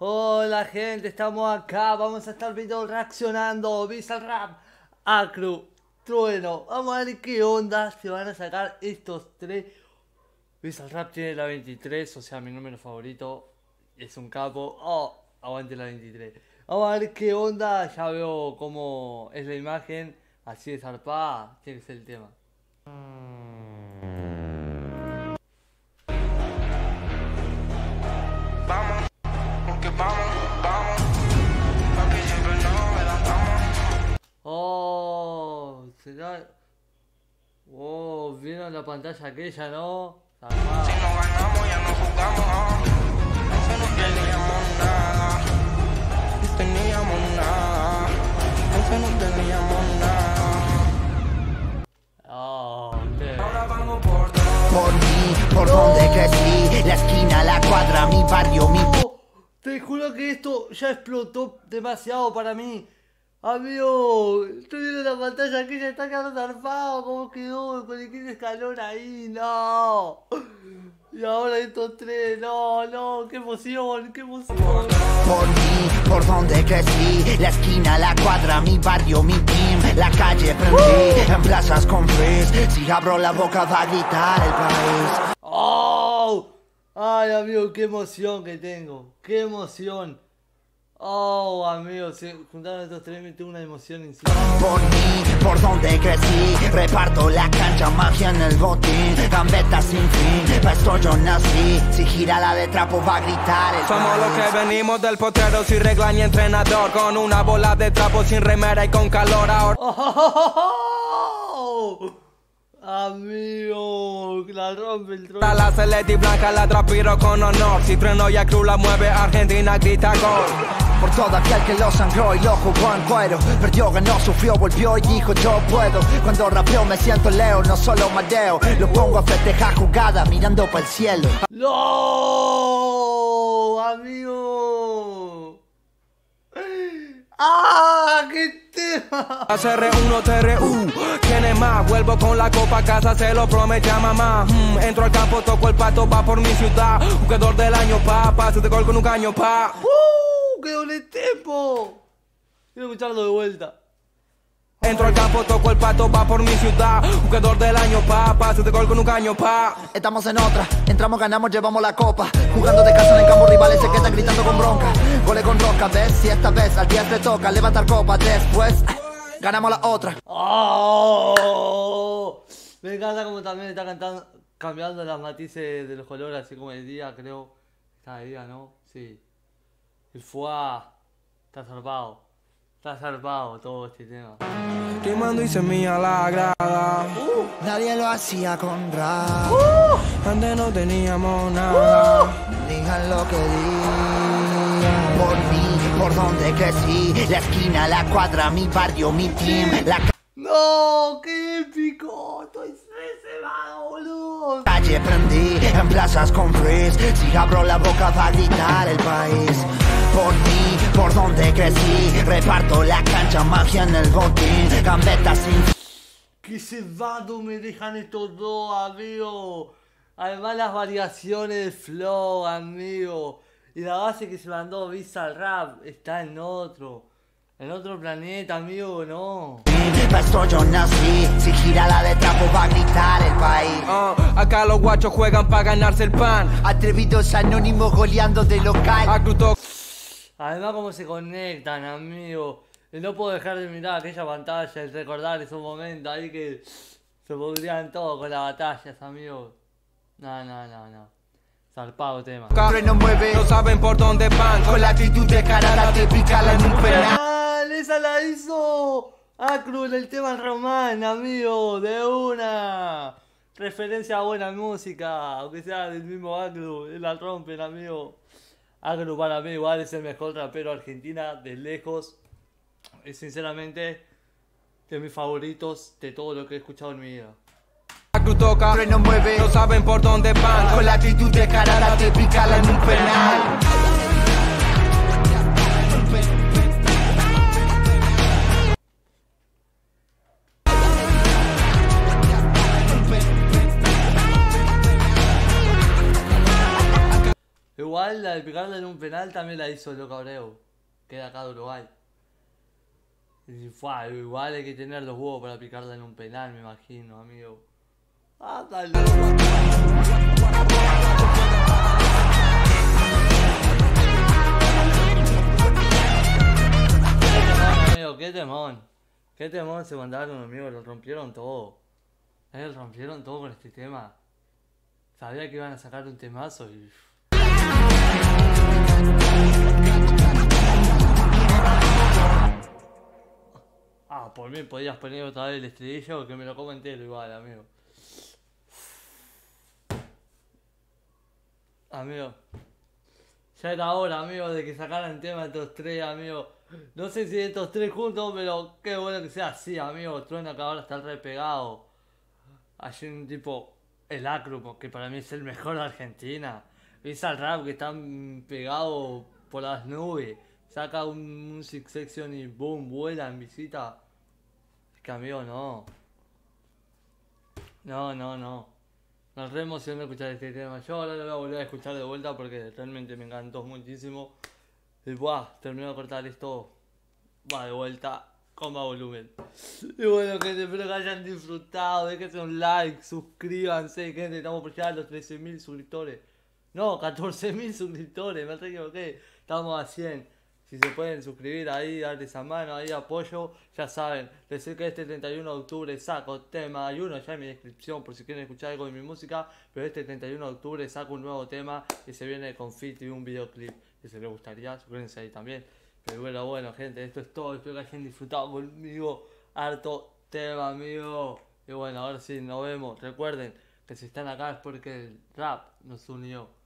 Hola gente, estamos acá, vamos a estar viendo reaccionando Bizarrap, Acru, Trueno. Vamos a ver qué onda se van a sacar estos tres. Bizarrap tiene la 23, o sea mi número favorito. Es un capo. Oh, aguante la 23. Vamos a ver qué onda, ya veo cómo es la imagen. Así de zarpada, tiene que ser el tema. Vamos, porque vamos, papi siempre nos adelantamos. Oh, será. Oh, vieron la pantalla aquella, ¿no? Si no ganamos ya no jugamos, eso no teníamos nada, no teníamos nada, eso no teníamos nada. Oh, qué. Ahora vamos por todo. Por mí, por donde crecí, la esquina, la cuadra, mi barrio, mi... Oh, te juro que esto ya explotó demasiado para mí. Amigo, estoy viendo la pantalla que ya está quedando zarpado. ¿Cómo quedó con el escalón ahí? No. Y ahora estos tres, no, qué emoción, qué emoción. Por mí, por donde crecí, la esquina, la cuadra, mi barrio, mi team, la calle prendí, en plazas con frizz, si abro la boca va a gritar el país. ¡Oh! Ay, amigo, qué emoción que tengo. ¡Qué emoción! Oh, amigo, se juntaron estos tres y me tengo una emoción encima. Por mí, por donde crecí, reparto la cancha, magia en el botín, gambeta sin fin, pa' esto yo nací, si gira la de trapo va a gritar el Somos los país. que venimos del potrero sin regla ni entrenador, con una bola de trapo sin remera y con calor ahora. ¡Oh! Amigo, la rompe el trono. La celeste y blanca la transpiro con honor. Si Trueno y Acru la mueve, Argentina grita gol. Por todo aquel que lo sangró y lo jugó en cuero, perdió, ganó, sufrió, volvió y dijo yo puedo. Cuando rapeo me siento Leo, no solo mareo, lo pongo a festejar jugada mirando para el cielo. ¡No! Amigo. ¡Ah! ¡Qué tema! CR1 TRU, ¿quién es más? Vuelvo con la copa a casa, se lo promete a mamá. Entro al campo, toco el pato, va por mi ciudad. Jugador del año, pase de gol con un caño, pa. ¡Qué doble tempo! Quiero escucharlo de vuelta. Entro al campo, toco el pato, va por mi ciudad. Jugador del año, pase de gol con un caño, pa. Estamos en otra, entramos, ganamos, llevamos la copa. Jugando de casa en el campo, rivales se quedan gritando con bronca. Goles con roca, ves, si esta vez al 10 le toca levantar copa. Después, ganamos la otra. ¡Oh! Me encanta como también está cantando, cambiando las matices de los colores, así como el día, creo. Está de día, ¿no? Sí. El fuá. Está zarpado todo este tema. Quemando y semilla la grada. Nadie lo hacía con rap. Antes no teníamos nada. Digan lo que digan. Por mí, por donde crecí, la esquina, la cuadra, mi barrio, mi team, la ¡No! ¡Qué épico! Estoy reservado, boludo. calle prendí, en plazas con frizz, si abro la boca va a gritar el país. Por mí, por donde crecí, reparto la cancha, magia en el botín, gambeta sin... ¡Qué cebado me dejan estos dos, amigo! Además las variaciones del flow, amigo. Y la base que se mandó Bizarrap está en otro planeta, amigo, no. Pa' esto yo nací, si gira la de trapo va a gritar el país. Acá los guachos juegan para ganarse el pan. Atrevidos anónimos goleando de local. Acru toca Además cómo se conectan, amigo. Y no puedo dejar de mirar aquella pantalla y recordar esos momentos ahí que se pudrían todo con las batallas, amigo. No. Zarpado tema. Trueno mueve, no saben por dónde van. con la actitud de cara te pican en un penal. Esa la hizo Acru en el tema Román, amigo, de una. Referencia a buena música, aunque sea del mismo Acru, la rompen, amigo. Acru para mí igual es el mejor rapero argentina de lejos. Es sinceramente de mis favoritos de todo lo que he escuchado en mi vida. Acru toca, Trueno mueve, no saben por dónde van. con la actitud de cara te pican en un penal. Igual la de picarla en un penal también la hizo Loco Abreu, que era acá de Uruguay. Y fue, igual hay que tener los huevos para picarla en un penal, me imagino, amigo. Ah, tal. Amigo, qué temón. Qué temón se mandaron, amigo, lo rompieron todo. Rompieron todo con este tema. Sabía que iban a sacar un temazo y... Ah, por mí podías poner otra vez el estribillo que me lo como entero igual, amigo. Amigo. Ya era hora, amigo, de que sacaran tema estos tres, amigo. No sé si estos tres juntos, pero qué bueno que sea así, amigo. Trueno que ahora está re pegado. Hay un tipo, el Acru, que para mí es el mejor de Argentina. Bizarrap que está pegado por las nubes. Saca un Six Section y boom, vuela en visita. Es que amigo, no. No. Me re emocionó escuchar este tema. Yo ahora lo voy a volver a escuchar de vuelta porque realmente me encantó muchísimo. Y buah, termino de cortar esto. Va de vuelta con más volumen. Y bueno, gente, espero que hayan disfrutado. Déjense un like, suscríbanse, gente. Estamos por llegar a los 13.000 suscriptores. No, 14.000 suscriptores, me re equivoqué. Estamos a 100. Si se pueden suscribir ahí, darle esa mano, ahí apoyo, ya saben. Les sé que este 31 de octubre saco tema. Hay uno ya en mi descripción por si quieren escuchar algo de mi música. Pero este 31 de octubre saco un nuevo tema que se viene con feat y un videoclip. Que se les gustaría, suscríbanse ahí también. Pero bueno, gente, esto es todo. Espero que hayan disfrutado conmigo. Harto tema, amigo. Y bueno, ahora sí, nos vemos. Recuerden que si están acá es porque el rap nos unió.